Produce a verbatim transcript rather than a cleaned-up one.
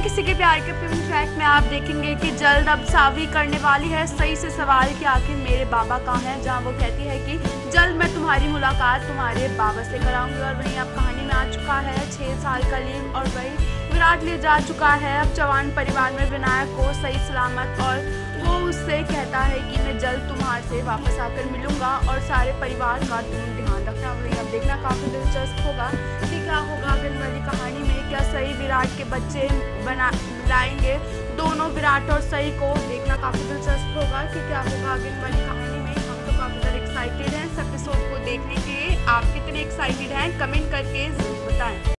किसी के प्यार के फिल्म ट्रैक में आप देखेंगे कि जल्द अब सावी करने वाली है सही से सवाल कि आखिर मेरे बाबा कहाँ हैं, जहां वो कहती है कि जल्द मैं तुम्हारी मुलाकात तुम्हारे बाबा से कराऊंगी। और वहीं अब कहानी में आ चुका है छः साल का लीन और वही विराट ले जा चुका है अब जवान परिवार में विनायक को सही सलामत। और वो उससे कहता है कि मैं जल्द तुम्हारे से वापस आकर मिलूंगा और सारे परिवार का तुम ध्यान रखना। वही अब देखना काफ़ी दिलचस्प होगा कि क्या होगा आगे वाली कहानी में। क्या सही विराट के बच्चे बना लाएंगे दोनों विराट और सही को, देखना काफ़ी दिलचस्प होगा कि क्या होगा आगे वाली कहानी में। हम तो काफ़ी ज़्यादा एक्साइटेड हैं इस एपिसोड को देखने के लिए। आप कितने एक्साइटेड हैं कमेंट करके ज़रूर बताएं।